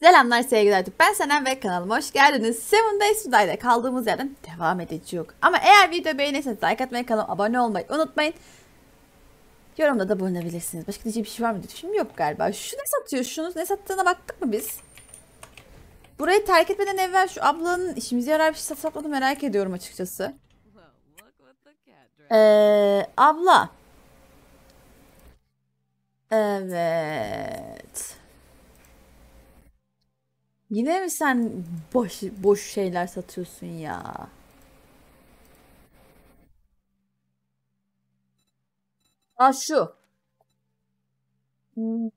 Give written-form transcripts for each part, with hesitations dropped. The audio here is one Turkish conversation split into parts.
Selamlar sevgili artık. Ben Senem ve kanalıma hoş geldiniz. Seven Days to Die'de kaldığımız yerden devam edeceğiz. Ama eğer video beğenirseniz like atmayı, kanalıma abone olmayı unutmayın. Yorumda da bulunabilirsiniz. Başka diyeceğim bir şey var mı? Şimdi yok galiba. Şu ne satıyor? Şunu ne sattığına baktık mı biz? Burayı terk etmeden evvel şu ablanın işimize yarar bir şey satmadığını merak ediyorum açıkçası. Abla. Evet. Yine mi sen boş şeyler satıyorsun ya? Aa şu. Hmm,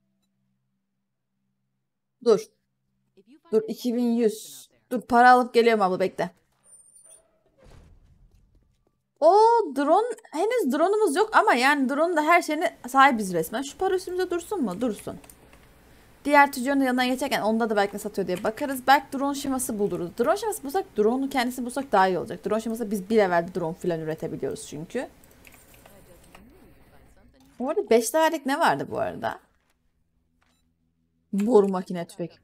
Dur. Dur 2100. Dur para alıp geliyorum abla bekle. O drone henüz drone'umuz yok ama yani drone'un da her şeyine sahibiz resmen. Şu para üstümüzde dursun mu? Dursun. Diğer tüccarın yanına geçerken onda da belki ne satıyor diye bakarız. Belki drone şeması buluruz. Drone şeması bulsak drone'un kendisini bulsak daha iyi olacak. Drone şeması biz bir levelde drone falan üretebiliyoruz çünkü. Orada 5 levellik ne vardı bu arada? Boru makine tüfek.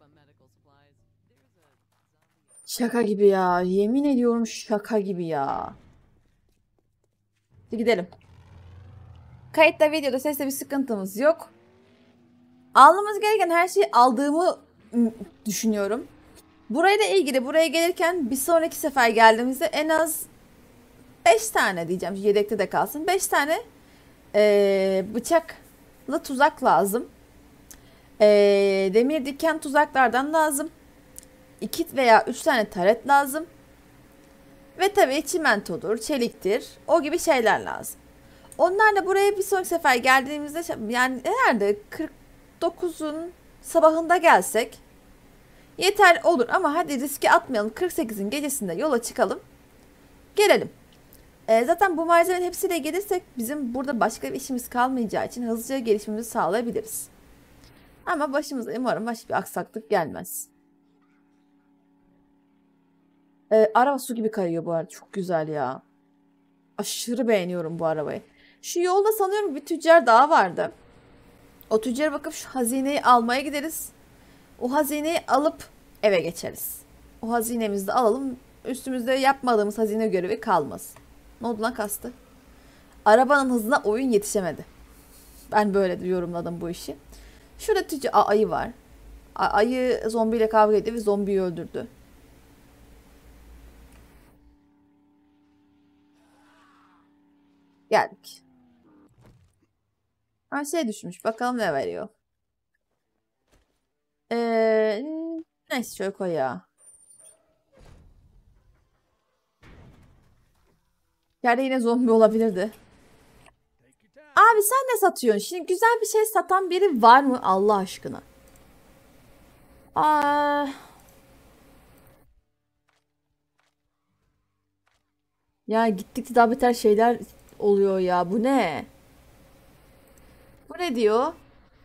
Şaka gibi ya. Yemin ediyorum şaka gibi ya. Hadi gidelim. Kayıtta, videoda, sesle bir sıkıntımız yok. Almamız gereken her şeyi aldığımı düşünüyorum. Burayla ilgili buraya gelirken bir sonraki sefer geldiğimizde en az 5 tane diyeceğim. Yedekte de kalsın. 5 tane bıçaklı tuzak lazım. Demir diken tuzaklardan lazım. 2 veya 3 tane taret lazım. Ve tabii çimentodur, çeliktir. O gibi şeyler lazım. Onlarla buraya bir sonraki sefer geldiğimizde yani herhalde 49'un sabahında gelsek yeter olur ama hadi riske atmayalım. 48'in gecesinde yola çıkalım. Gelelim. Zaten bu malzemenin hepsiyle gelirsek bizim burada başka bir işimiz kalmayacağı için hızlıca gelişmemizi sağlayabiliriz. Ama başımıza umarım başka bir aksaklık gelmez. Araba su gibi kayıyor bu arada. Çok güzel ya. Aşırı beğeniyorum bu arabayı. Şu yolda sanıyorum bir tüccar daha vardı. O tüccara bakıp şu hazineyi almaya gideriz. O hazineyi alıp eve geçeriz. O hazinemizi de alalım. Üstümüzde yapmadığımız hazine görevi kalmaz. Ne oldu lan kastı? Arabanın hızına oyun yetişemedi. Ben böyle yorumladım bu işi. Şurada ayı var. Ayı zombiyle kavga etti ve zombiyi öldürdü. Geldik. Ha şey düşmüş. Bakalım ne veriyor. Ee, neyse şöyle koy ya. Yerde yine zombi olabilirdi. Abi sen ne satıyorsun? Şimdi güzel bir şey satan biri var mı Allah aşkına? Aa, ya gittikçe daha beter şeyler oluyor ya. Bu ne? Bu ne diyor?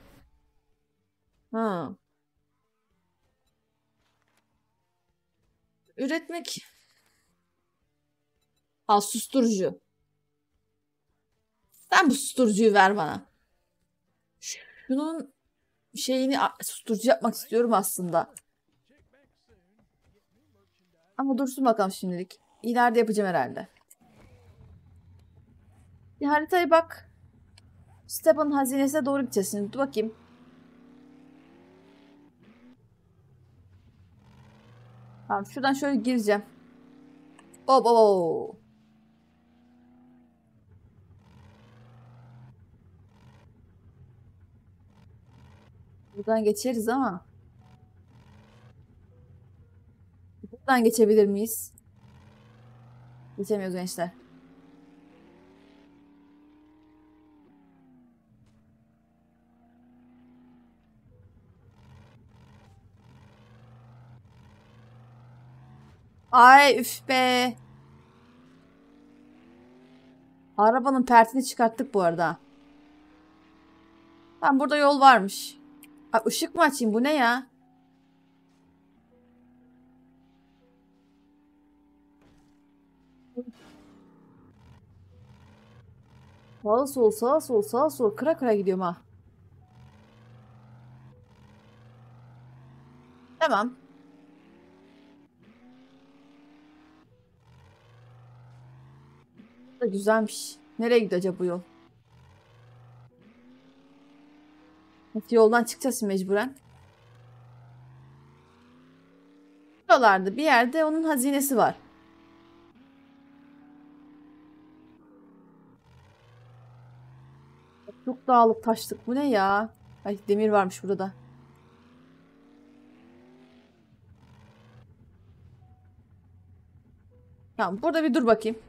Ha. Üretmek. Al susturucu. Sen bu susturucuyu ver bana. Şunun şeyini susturucu yapmak istiyorum aslında. Ama dursun bakalım şimdilik. İleride yapacağım herhalde. Bir haritaya bak. Stepan hazinesine doğru gideceğiz şimdi. Dur bakayım. Tamam şuradan şöyle gireceğim. Hop hop hop. Buradan geçeriz ama. Buradan geçebilir miyiz? Geçemiyoruz gençler. Ay üf be. Arabanın pertini çıkarttık bu arada. Tamam burada yol varmış. Ay, ışık mı açayım bu ne ya? Sağa sol sağa sol sağa sol kıra kıra gidiyorum ha. Tamam. Bu da güzelmiş. Nereye gidiyor acaba bu yol? Yoldan çıkacağız şimdi mecburen. Buralarda bir yerde onun hazinesi var. Çok dağılık taşlık. Bu ne ya? Ay demir varmış burada. Tamam burada bir dur bakayım.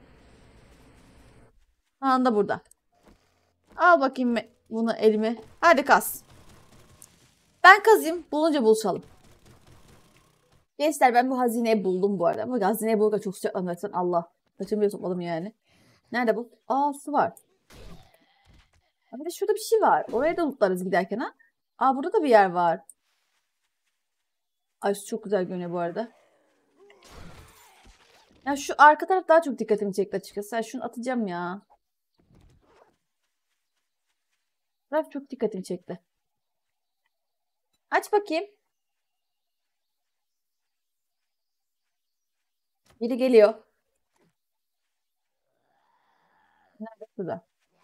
Anda burada. Al bakayım bunu elime. Hadi kaz. Ben kazayım. Bulunca buluşalım. Gençler ben bu hazineyi buldum bu arada. Ama hazineyi bulurken çok sıcaklandım. Allah. Saçımı bile topladım yani. Nerede bu? Aa su var. Bir de şurada bir şey var. Oraya da lootlarız giderken ha. Aa burada da bir yer var. Ay su çok güzel görünüyor bu arada. Ya şu arka taraf daha çok dikkatimi çekti açıkçası. Ben şunu atacağım ya. Taraf çok dikkatimi çekti. Aç bakayım. Biri geliyor. Nerede? Burada.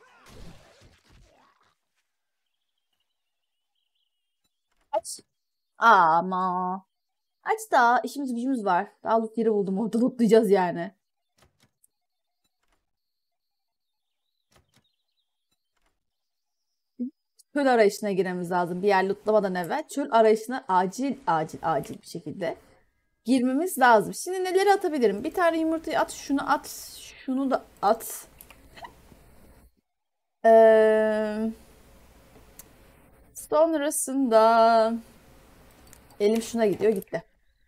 Aç. Ama. Aç da işimiz gücümüz var. Daha loot yeri buldum. Orada lootlayacağız yani. Çöl arayışına girmemiz lazım. Bir yer lootlamadan evvel çöl arayışına acil bir şekilde girmemiz lazım. Şimdi neleri atabilirim? Bir tane yumurtayı at, şunu at, şunu da at. Ee, sonrasında elim şuna gidiyor, gitti.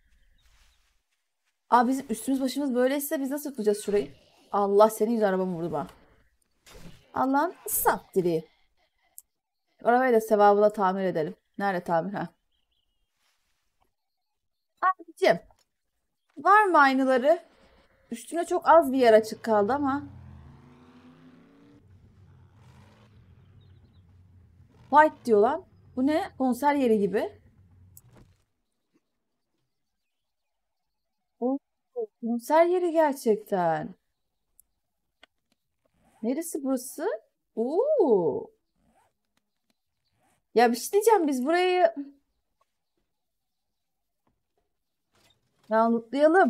Aa bizim üstümüz başımız böyleyse biz nasıl tutacağız şurayı? Allah senin yüzü arabamı vurdu bana. Allah'ın saf diri. Arabayı da sevabına tamir edelim. Nerede tamir? Ha. Abicim var mı aynaları? Üstüne çok az bir yer açık kaldı ama. White diyor lan. Bu ne? Konser yeri gibi. Oo, konser yeri gerçekten. Neresi burası? Oo. Ya bir şey diyeceğim biz burayı unutlayalım.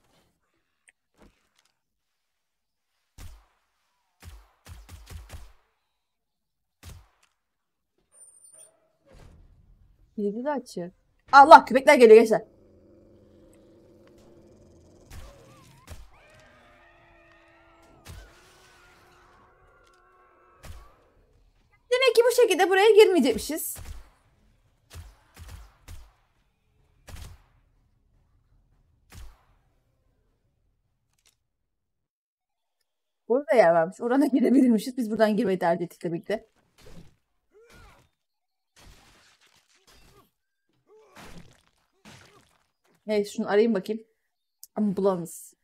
Kilidi de açıyor. Allah köpekler geliyor gençler. Demek ki bu şekilde buraya girmeyecekmişiz. Burada yer varmış. Orana girebilirmişiz. Biz buradan girmeyi tercih ettik tabii ki de. Neyse şunu arayayım bakayım. Ama bulamaz.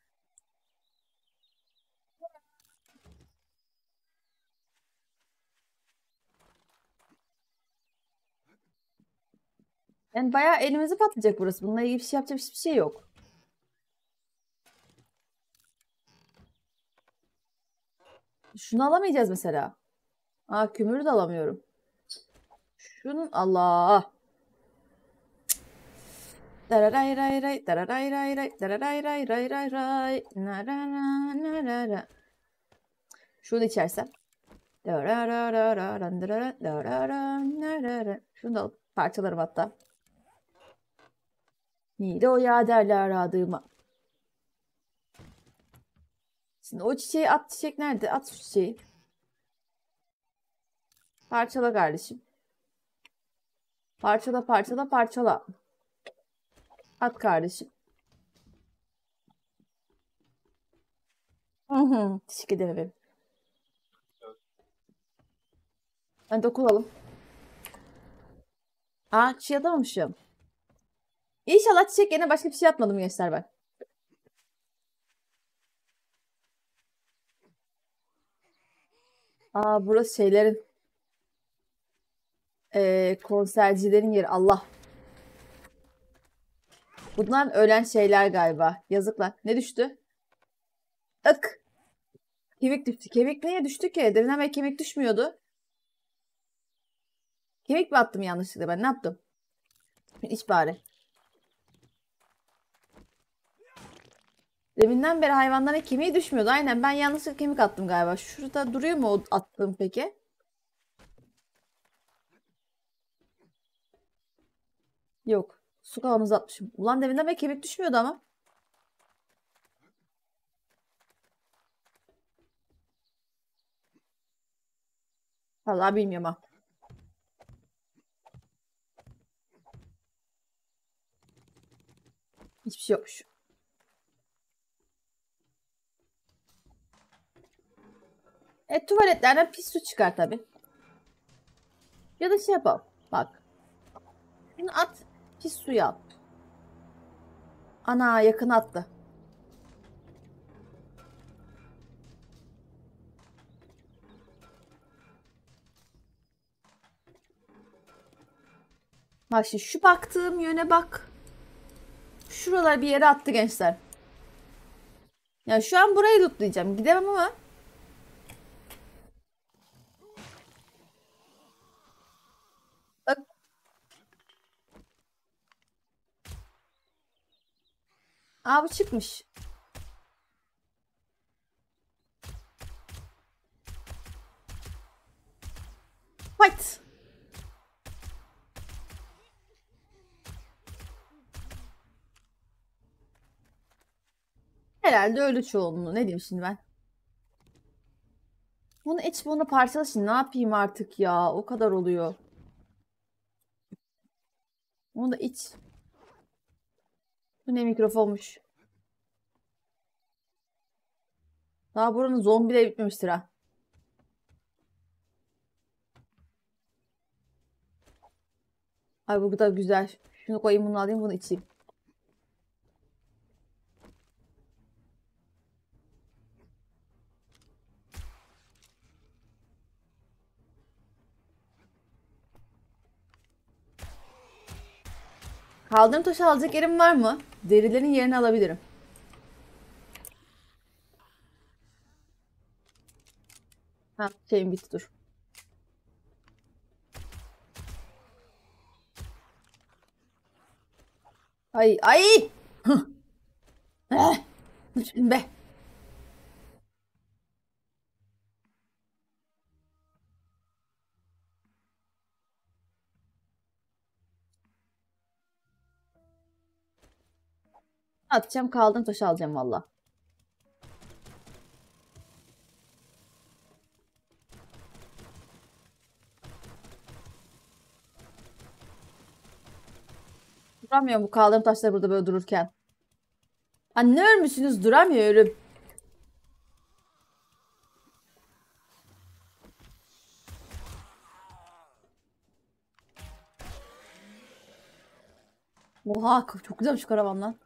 Yani bayağı elimizi patlayacak burası. Bununla ilgili bir şey yapacak hiçbir şey yok. Şunu alamayacağız mesela. Aa kömürü de alamıyorum. Şunun Allah. Dararay ray ray, dararay ray ray, dararay ray ray ray ray, narara narara. Şunu da içersem. Darararararan, darara, darara, narara. Şunu da alıp parçalarım hatta. Nido'ya derler adıma. Şimdi o çiçeği at, çiçek nerede? At şu çiçeği. Parçala kardeşim. Parçala parçala parçala. At kardeşim. Hı hı. Teşekkür ederim. Hadi dokunalım. Aa çiçeği atamamışım. İnşallah çiçek yerine başka bir şey atmadım gençler ben. Aa burası şeylerin konsercilerin yeri. Allah. Bunlar ölen şeyler galiba. Yazıklar. Ne düştü? Ak. Kemik düştü. Kemik neye düştü ki? Derinden beri kemik düşmüyordu. Kemik mi attım yanlışlıkla ben? Ne yaptım? İç bari. Deminden beri hayvanlara kemiği düşmüyordu. Aynen ben yanlışlıkla kemik attım galiba. Şurada duruyor mu o attığım peki? Yok. Su kavanozu atmışım. Ulan deminden beri kemik düşmüyordu ama. Vallahi bilmiyorum ha. Hiçbir şey yokmuş. Tuvaletlerden pis su çıkar tabii. Ya da şey yapalım. Bak. Şunu at. Pis suyu al. Ana yakın attı. Bak şimdi şu baktığım yöne bak. Şuralar bir yere attı gençler. Yani şu an burayı lootlayacağım. Gidemem ama. Bak. Aa bu çıkmış. Fight. Herhalde öyle çoğunluğu. Ne diyeyim şimdi ben? Bunu iç bunu parçala şimdi. Ne yapayım artık ya? O kadar oluyor. Onu da iç. Bu ne mikrofonmuş. Daha buranın zombi bile bitmemiştir ha. Ay bu da güzel. Şunu koyayım bunu alayım bunu içeyim. Kaldırım taşı alacak yerim var mı? Derilerin yerini alabilirim. Ha şeyim bitti dur. Ay ay. Hıh. Eh. Lütfen be. Atacağım kaldırım taşı alacağım valla. Duramıyorum bu kaldırım taşları burada böyle dururken. Ne ölmüşsünüz duramıyorum. Oha çok güzel şu karavan lan.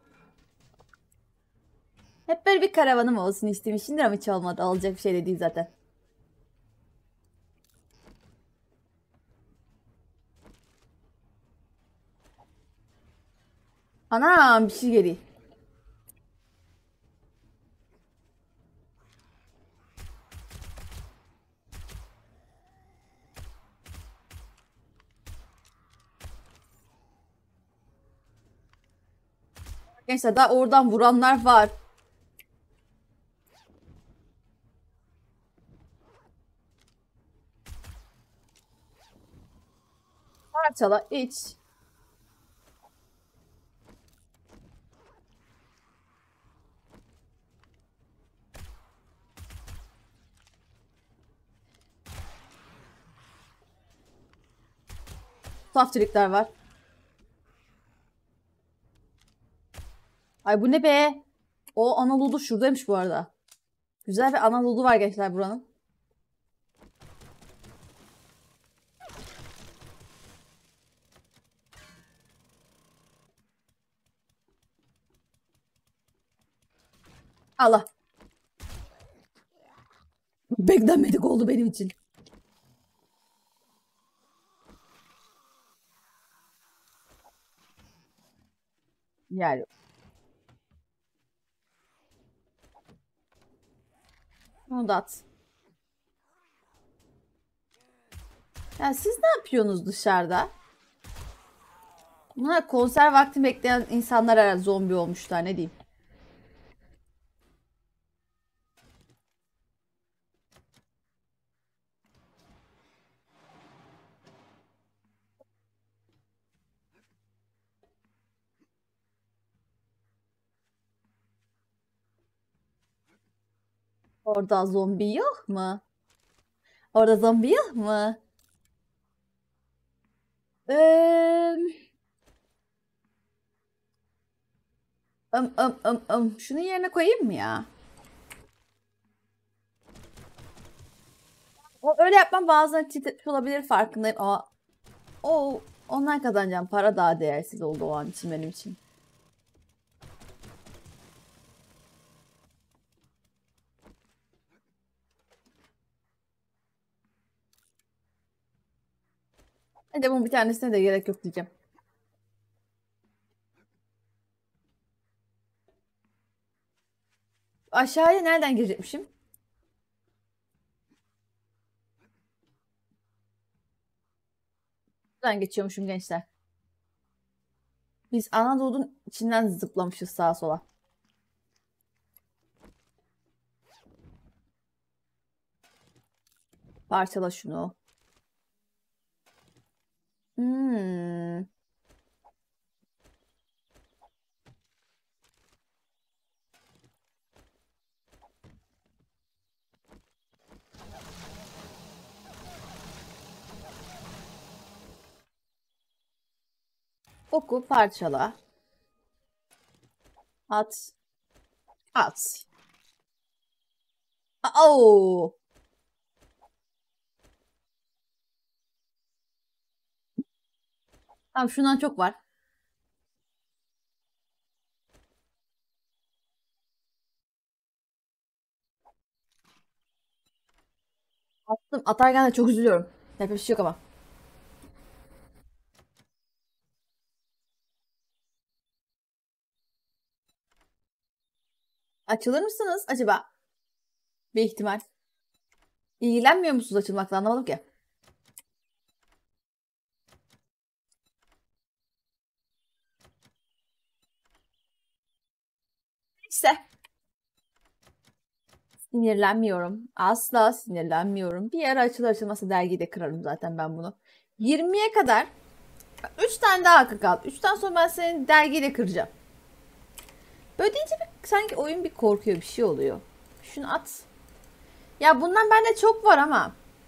Hep böyle bir karavanım olsun istemişimdir ama hiç olmadı. Olacak bir şey de değil zaten. Anam bir şey geliyor. Gençler daha oradan vuranlar var. Parçala iç. Saftirikler var. Ay bu ne be? O Anadolu şuradaymış bu arada. Güzel bir Anadolu var gençler buranın. Allah. Beklenmedik oldu benim için. Yani onu da at. Ya siz ne yapıyorsunuz dışarıda? Bunlar konser vakti bekleyen insanlar herhalde zombi olmuşlar, ne diyeyim. Orada zombi yok mu? Orada zombi yok mu? Eee, Şunu yerine koyayım mı ya? O öyle yapmam bazen titretmiş olabilir, farkındayım ama onlar kazanacağım para daha değersiz oldu o an için benim için. Hadi bunun bir tanesine de gerek yok diyeceğim. Aşağıya nereden girecekmişim? Buradan geçiyormuşum gençler. Biz Anadolu'nun içinden zıplamışız sağa sola. Parçala şunu. Hmm. Oku parçala. At. At. Oo. Tamam, şundan çok var. Attım. Atarken de çok üzülüyorum. Yapacak bir şey yok ama. Açılır mısınız acaba? Bir ihtimal. İlgilenmiyor musunuz açılmakla, anlamadım ki. İşte. Sinirlenmiyorum. Asla sinirlenmiyorum. Bir ara açılır açılmasa dergiyi de kırarım zaten ben bunu. 20'ye kadar 3 tane daha hakkı kaldı. 3'ten sonra ben senin dergiyi de kıracağım. Böyle deyince sanki oyun bir korkuyor, bir şey oluyor. Şunu at. Ya bundan bende çok var ama.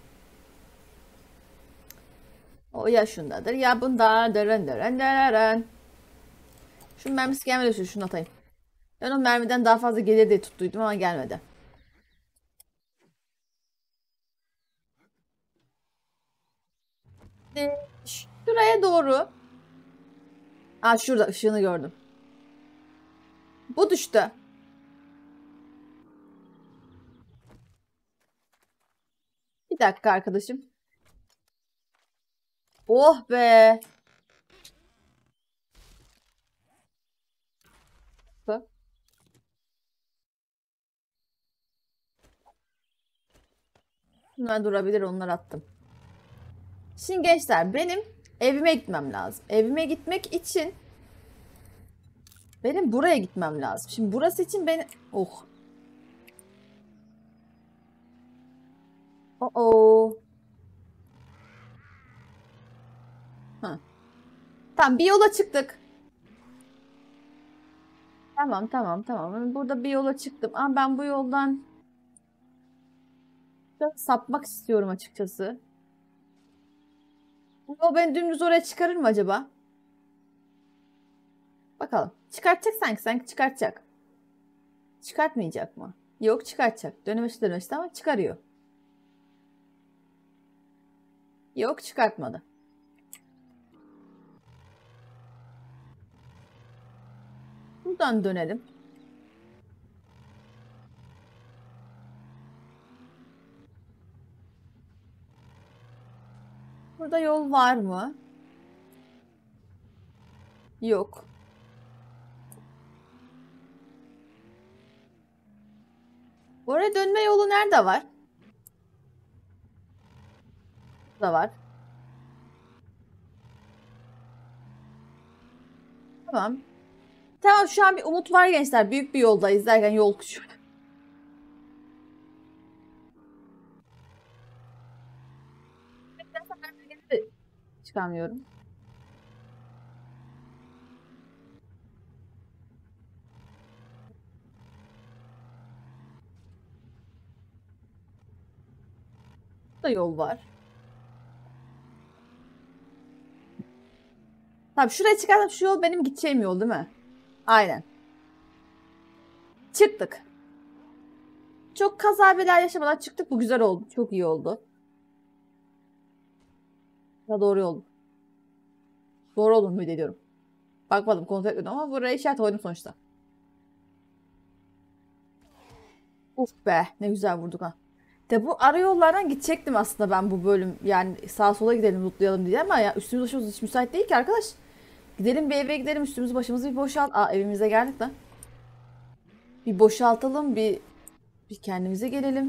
O ya şundadır ya bunda. Dırın dırın dırın. Şunun mermisi gelmedi, şunu atayım. Ben o mermiden daha fazla gelir diye tuttuydum ama gelmedi. Şuraya doğru. Aa, şurada ışığını gördüm. Bu düştü. Bir dakika arkadaşım. Oh be. Bunlar durabilir, onları attım. Şimdi gençler, benim evime gitmem lazım. Evime gitmek için benim buraya gitmem lazım. Şimdi burası için beni... Oh. Oh oh. Ha. Tamam, bir yola çıktık. Tamam. Burada bir yola çıktım. Ama ben bu yoldan sapmak istiyorum açıkçası. Bu yol beni dümdüz oraya çıkarır mı acaba? Bakalım. Çıkartacak sanki çıkartacak. Çıkartmayacak mı? Yok, çıkartacak. Dönemeçte ama çıkarıyor. Yok, çıkartmadı. Buradan dönelim. Burada yol var mı? Yok. Oraya dönme yolu nerede var? Burada var. Tamam. Tamam, şu an bir umut var gençler. Büyük bir yoldayız derken yol küçük. Çıkamıyorum. Burada yol var. Tamam, şuraya çıkarsam şu yol benim gideceğim yol değil mi? Aynen. Çıktık. Çok kaza bela yaşamadan çıktık. Bu güzel oldu. Çok iyi oldu. Ya doğru yol. Doğru olduğunu ümit ediyorum. Bakmadım, kontrol etmedim ama buraya işaret koydum sonuçta. Uf be, ne güzel vurduk ha. De bu ara yollardan gidecektim aslında ben bu bölüm. Yani sağa sola gidelim, lootlayalım diye ama ya üstümüz başımız hiç müsait değil ki arkadaş. Gidelim bir eve gidelim, üstümüzü başımızı bir boşalt. Aa, evimize geldik lan. Bir boşaltalım, bir kendimize gelelim.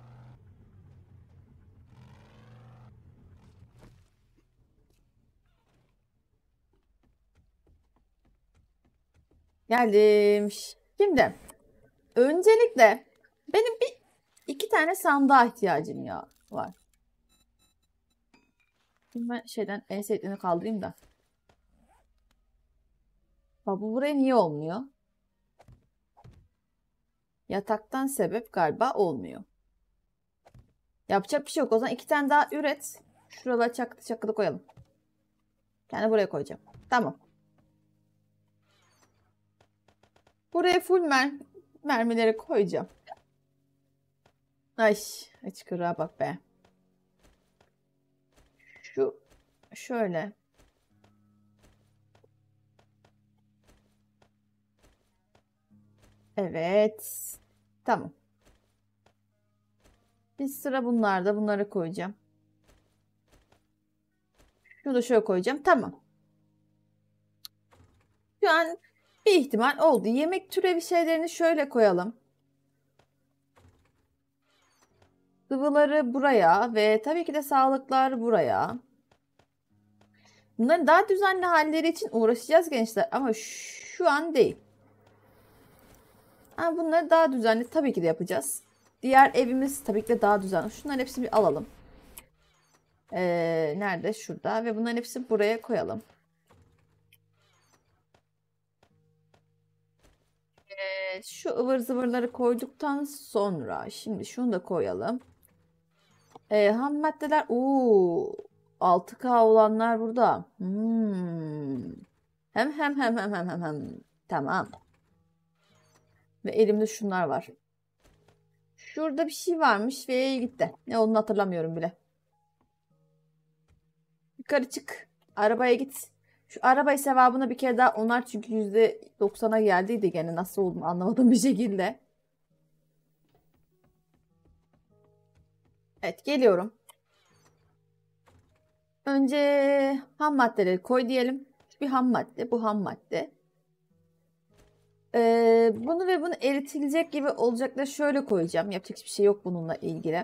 Geldim. Şimdi öncelikle benim iki tane sandığa ihtiyacım ya var. Şimdi ben şeyden en sevdiğini kaldırayım da. Bak, bu buraya niye olmuyor? Yataktan sebep galiba olmuyor. Yapacak bir şey yok. O zaman iki tane daha üret. Şuralara çakılı çakılı koyalım. Yani buraya koyacağım. Tamam. Buraya full mermileri koyacağım. Ay, hıçkırığa bak be. Şu şöyle. Evet. Tamam. Bir sıra bunlarda. Bunları koyacağım. Şunu da şöyle koyacağım. Tamam. Şu an bir ihtimal oldu. Yemek türevi şeylerini şöyle koyalım. Sıvıları buraya ve tabii ki de sağlıklar buraya. Bunların daha düzenli halleri için uğraşacağız gençler ama şu an değil. Ama bunları daha düzenli tabii ki de yapacağız. Diğer evimiz tabii ki de daha düzenli. Şunların hepsini bir alalım. Nerede? Şurada. Ve bunların hepsini buraya koyalım. Şu ıvır zıvırları koyduktan sonra şimdi şunu da koyalım. Ham maddeler. 6K olanlar burada. Hem. Tamam. Ve elimde şunlar var. Şurada bir şey varmış ve gitti. Ne olduğunu hatırlamıyorum bile. Yukarı çık. Arabaya git. Şu arabayı sevabına bir kere daha onar çünkü %90'a geldiydi gene, nasıl olduğunu anlamadığım bir şekilde. Evet, geliyorum. Önce ham maddeleri koy diyelim. Bir ham madde, bu ham madde. Bunu ve bunu eritilecek gibi olacakları şöyle koyacağım. Yapacak hiçbir şey yok bununla ilgili.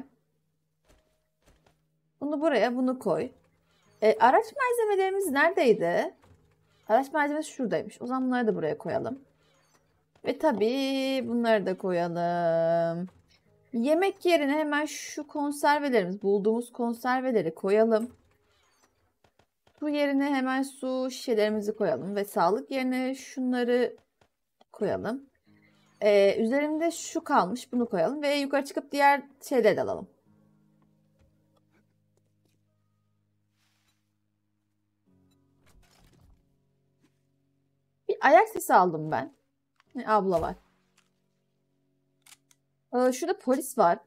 Bunu buraya, bunu koy. Araç malzemelerimiz neredeydi? Araç malzemesi şuradaymış. O zaman bunları da buraya koyalım. Ve tabii bunları da koyalım. Yemek yerine hemen şu konservelerimiz, bulduğumuz konserveleri koyalım. Su yerine hemen su şişelerimizi koyalım. Ve sağlık yerine şunları koyalım. Üzerinde şu kalmış, bunu koyalım. Ve yukarı çıkıp diğer şeyleri de alalım. Bir ayak sesi aldım ben. Abla var. Şurada polis var.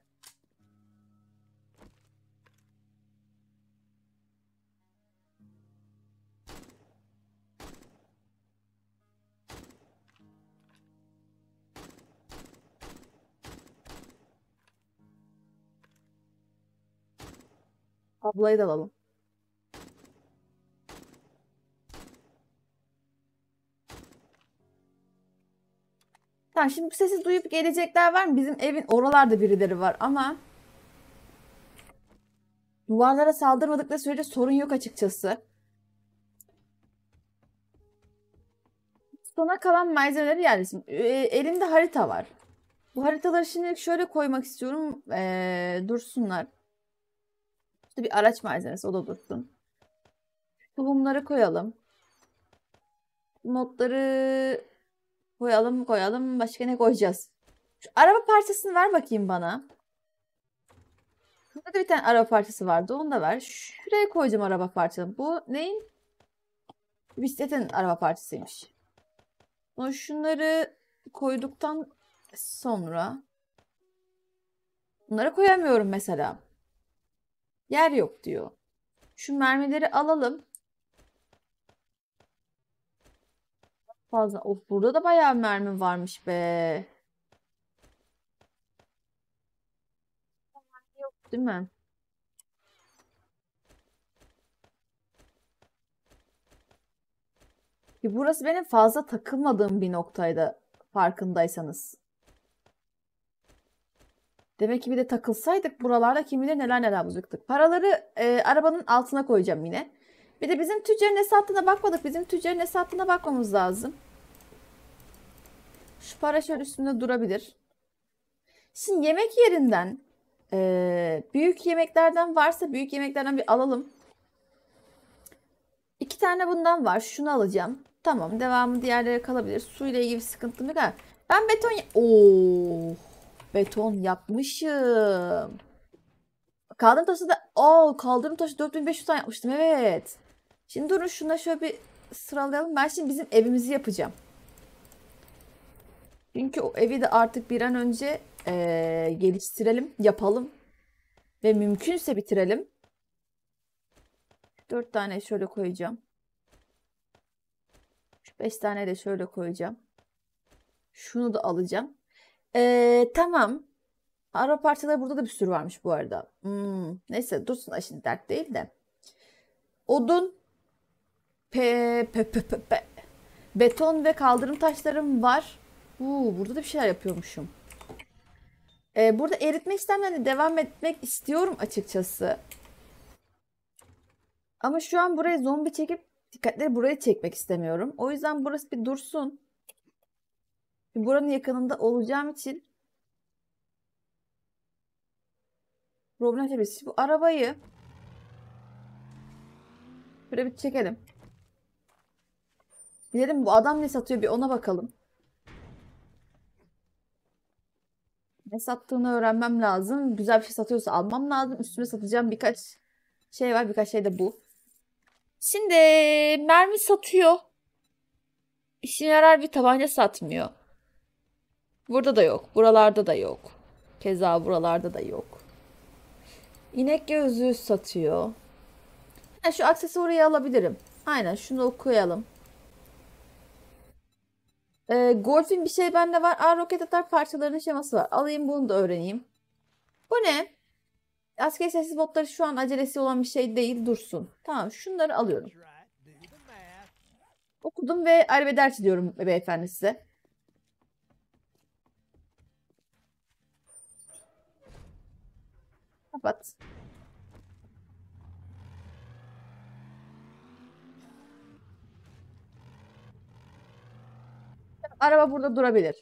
Ablayı da alalım. Tamam, şimdi bu sesi duyup gelecekler var mı? Bizim evin oralarda birileri var ama duvarlara saldırmadıkları sürece sorun yok açıkçası. Sona kalan malzemeleri yerleşim. Elimde harita var. Bu haritaları şimdilik şöyle koymak istiyorum. Dursunlar. İşte bir araç malzemesi, o da dursun. Tohumları koyalım. Notları koyalım. Başka ne koyacağız? Şu araba parçasını ver bakayım bana. Burada da bir tane araba parçası vardı. Onu da ver. Şuraya koyacağım araba parçasını. Bu neyin? Bisikletin araba parçasıymış. Şunları koyduktan sonra bunları koyamıyorum mesela. Yer yok diyor. Şu mermileri alalım. Fazla. Of, burada da bayağı mermi varmış be. Yok değil mi? Ki burası benim fazla takılmadığım bir noktaydı, farkındaysanız. Demek ki bir de takılsaydık buralarda kim bilir neler neler bulacaktık. Paraları arabanın altına koyacağım yine. Bir de bizim tüccarın ne sattığına bakmadık. Bizim tüccarın ne sattığına bakmamız lazım. Şu para şöyle üstünde durabilir. Şimdi yemek yerinden büyük yemeklerden varsa büyük yemeklerden bir alalım. 2 tane bundan var. Şunu alacağım. Tamam, devamı diğerlere kalabilir. Suyla ilgili sıkıntım yok. Ben beton... Oo, beton yapmışım. Kaldırım taşı da... kaldırım taşı 4500 tane yapmıştım. Evet. Şimdi durun, şuna şöyle bir sıralayalım. Ben şimdi bizim evimizi yapacağım. Çünkü o evi de artık bir an önce geliştirelim, yapalım. Ve mümkünse bitirelim. 4 tane şöyle koyacağım. 5 tane de şöyle koyacağım. Şunu da alacağım. Tamam. Araba parçaları burada da bir sürü varmış bu arada. Neyse dursun, şimdi dert değil de. Odun, beton ve kaldırım taşlarım var. Burada da bir şeyler yapıyormuşum. Burada eritme işlemlerine devam etmek istiyorum açıkçası. Ama şu an buraya zombi çekip dikkatleri buraya çekmek istemiyorum. O yüzden burası bir dursun. Buranın yakınında olacağım için problem yaşayabiliriz. Bu arabayı şöyle bir çekelim. Gidelim, bu adam ne satıyor bir ona bakalım. Ne sattığını öğrenmem lazım. Güzel bir şey satıyorsa almam lazım. Üstüne satacağım birkaç şey var. Birkaç şey de bu. Şimdi mermi satıyor. İşine yarar bir tabanca satmıyor. Burada da yok. Buralarda da yok. Keza buralarda da yok. İnek gözlüğü satıyor. Şu aksesuarıyı alabilirim. Aynen, şunu koyalım. Golf'in bir şey bende var. Roket atar parçalarının şeması var. Alayım, bunu da öğreneyim. Bu ne? Asker sessiz botları şu an acelesi olan bir şey değil. Dursun. Tamam, şunları alıyorum. Okudum ve arrivederci diyorum beyefendi size. Kapat. Araba burada durabilir.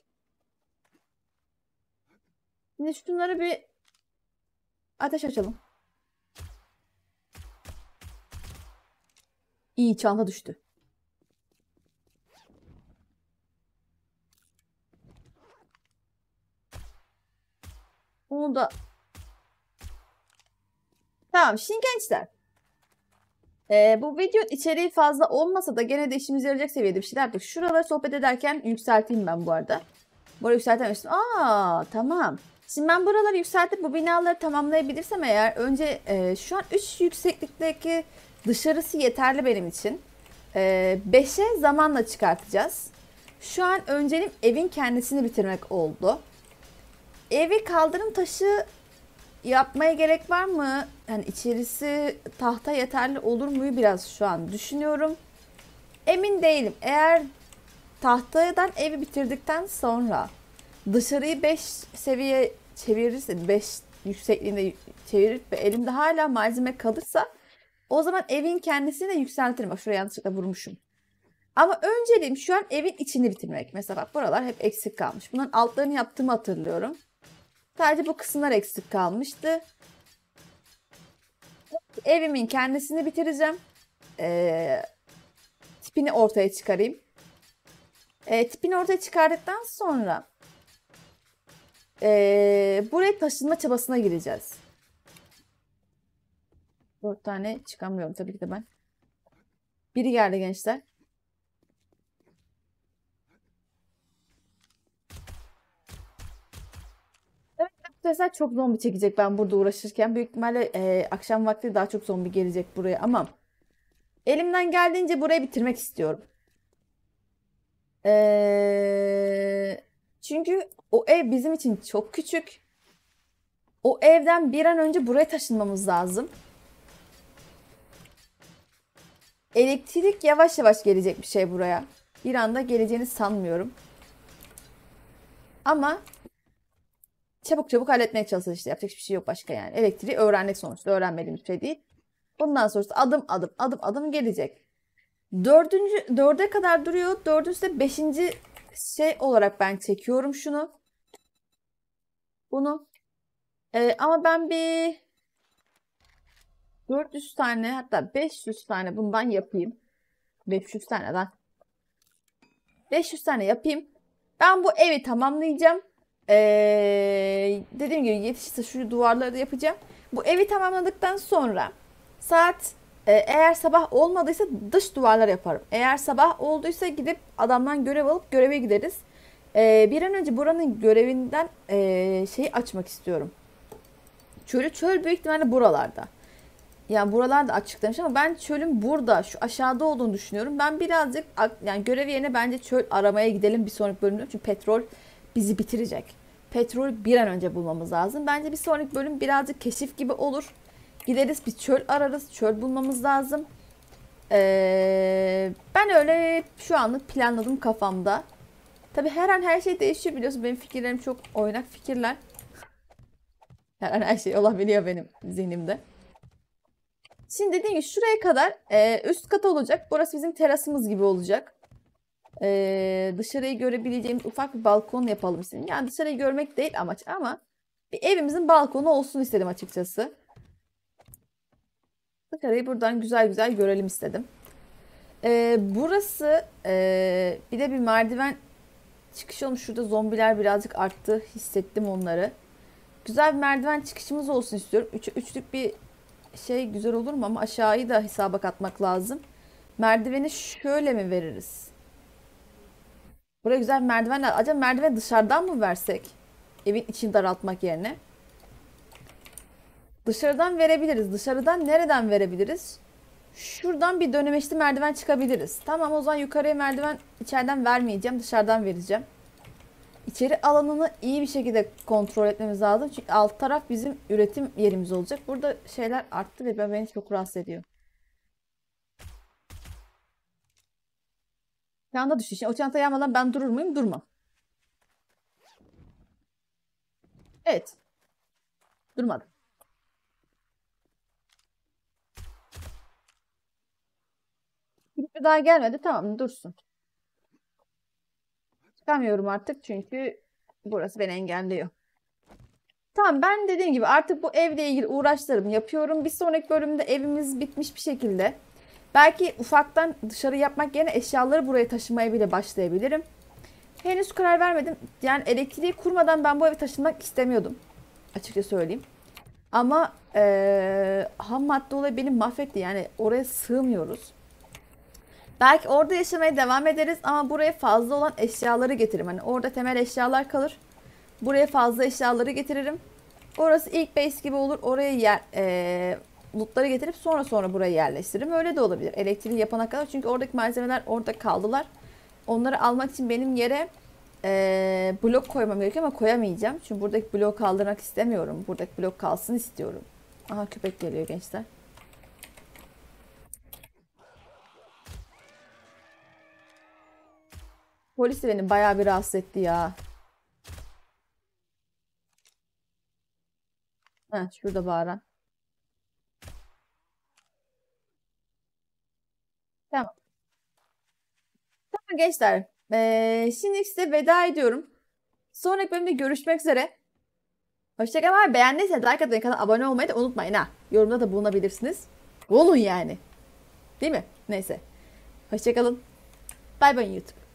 Şimdi şunları bir ateş açalım. İyi, çanta düştü. Onu da... Tamam, şimdi gençler. Bu video içeriği fazla olmasa da gene de işimize yarayacak seviyede bir şeyler yaptık. Şuraları sohbet ederken yükselteyim ben bu arada. Burayı yükseltememiştim. Tamam. Şimdi ben buraları yükseltip bu binaları tamamlayabilirsem eğer önce şu an 3 yükseklikteki dışarısı yeterli benim için. 5'e zamanla çıkartacağız. Şu an önceliğim evin kendisini bitirmek oldu. Evi kaldırım taşı yapmaya gerek var mı? Yani içerisi tahta yeterli olur mu biraz şu an düşünüyorum. Emin değilim. Eğer tahtadan evi bitirdikten sonra Dışarıyı 5 seviye çevirirse, 5 yüksekliğinde çevirip ve elimde hala malzeme kalırsa o zaman evin kendisini de yükseltirim. Bak şuraya yanlışlıkla vurmuşum. Ama önceliğim şu an evin içini bitirmek. Mesela bak buralar hep eksik kalmış. Bunların altlarını yaptığımı hatırlıyorum. Sadece bu kısımlar eksik kalmıştı. Evimin kendisini bitireceğim. Tipini ortaya çıkarayım. Tipini ortaya çıkardıktan sonra buraya taşınma çabasına gireceğiz. 4 tane çıkamıyorum tabii ki de ben. Biri geldi gençler. Evet, arkadaşlar çok zombi çekecek ben burada uğraşırken. Büyük ihtimalle akşam vakti daha çok zombi gelecek buraya ama elimden geldiğince burayı bitirmek istiyorum. Çünkü o ev bizim için çok küçük. O evden bir an önce buraya taşınmamız lazım. Elektrik yavaş yavaş gelecek bir şey buraya. Bir anda geleceğini sanmıyorum. Ama çabuk çabuk halletmeye çalışacağız işte. Yapacak hiçbir şey yok başka yani. Elektriği öğrendik sonuçta. Öğrenmediğimiz bir şey değil. Bundan sonrası adım gelecek. Dörde kadar duruyor. Dördüncüsü de beşinci şey olarak ben çekiyorum şunu. Bunu. Ama ben bir 400 tane hatta 500 tane bundan yapayım. 500 taneden. 500 tane yapayım. Ben bu evi tamamlayacağım. Dediğim gibi yetişirse şu duvarları da yapacağım. Bu evi tamamladıktan sonra saat eğer sabah olmadıysa dış duvarlar yaparım. Eğer sabah olduysa gidip adamdan görev alıp göreve gideriz. Bir an önce buranın görevinden şeyi açmak istiyorum. Çöl büyük ihtimalle buralarda. Yani buralarda açıklamış ama ben çölün burada, şu aşağıda olduğunu düşünüyorum. Ben birazcık yani görev yerine bence çöl aramaya gidelim bir sonraki bölümde. Çünkü petrol bizi bitirecek. Petrol bir an önce bulmamız lazım. Bence bir sonraki bölüm birazcık keşif gibi olur. Gideriz bir çöl ararız. Çöl bulmamız lazım. Ben öyle şu anlık planladım kafamda. Tabii her an her şey değişiyor biliyorsun. Benim fikirlerim çok oynak fikirler. Her an her şey olabiliyor benim zihnimde. Şimdi dediğim gibi şuraya kadar üst kat olacak. Burası bizim terasımız gibi olacak. Dışarıyı görebileceğimiz ufak bir balkon yapalım istedim. Yani dışarıyı görmek değil amaç ama bir evimizin balkonu olsun istedim açıkçası. Dışarıyı buradan güzel güzel görelim istedim. Burası bir de bir merdiven çıkışı olmuş. Şurada zombiler birazcık arttı. Hissettim onları. Güzel bir merdiven çıkışımız olsun istiyorum. Üçlük bir şey güzel olur mu ama aşağıyı da hesaba katmak lazım. Merdiveni şöyle mi veririz? Buraya güzel bir merdiven lazım. Acaba merdiveni dışarıdan mı versek? Evin içini daraltmak yerine. Dışarıdan verebiliriz. Dışarıdan nereden verebiliriz? Şuradan bir dönemeçli merdiven çıkabiliriz. Tamam o zaman yukarıya merdiven içeriden vermeyeceğim. Dışarıdan vereceğim. İçeri alanını iyi bir şekilde kontrol etmemiz lazım. Çünkü alt taraf bizim üretim yerimiz olacak. Burada şeyler arttı ve beni çok rahatsız ediyor. Çanta düştü. Şimdi o çantayı almadan ben durur muyum? Durmam. Evet. Durmadım. Bir daha gelmedi. Tamam dursun. Çıkamıyorum artık çünkü burası beni engelliyor. Tamam ben dediğim gibi artık bu evle ilgili uğraşlarımı yapıyorum. Bir sonraki bölümde evimiz bitmiş bir şekilde. Belki ufaktan dışarı yapmak yerine eşyaları buraya taşımaya bile başlayabilirim. Henüz karar vermedim. Yani elektriği kurmadan ben bu evi taşınmak istemiyordum. Açıkça söyleyeyim. Ama ham madde olayı beni mahvetti. Yani oraya sığmıyoruz. Belki orada yaşamaya devam ederiz ama buraya fazla olan eşyaları getiririm. Hani orada temel eşyalar kalır. Buraya fazla eşyaları getiririm. Orası ilk base gibi olur. Oraya lootları getirip sonra buraya yerleştiririm. Öyle de olabilir. Elektriği yapana kadar. Çünkü oradaki malzemeler orada kaldılar. Onları almak için benim yere blok koymam gerekiyor ama koyamayacağım. Çünkü buradaki bloğu kaldırmak istemiyorum. Buradaki blok kalsın istiyorum. Aha köpek geliyor gençler. Polis de beni bayağı bir rahatsız etti ya. Ha, şurada bağıran. Tamam. Tamam gençler. Şimdi size veda ediyorum. Sonraki bölümde görüşmek üzere. Hoşçakalın. Beğendiyseniz like atmayı, kanala abone olmayı da unutmayın ha. Yorumda da bulunabilirsiniz. Olun yani. Değil mi? Neyse. Hoşçakalın. Bay bay YouTube.